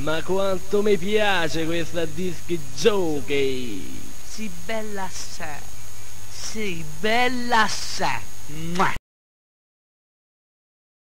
Ma quanto mi piace questa disc jockey! Sì, bella assai. Sì, bella assai. Mua.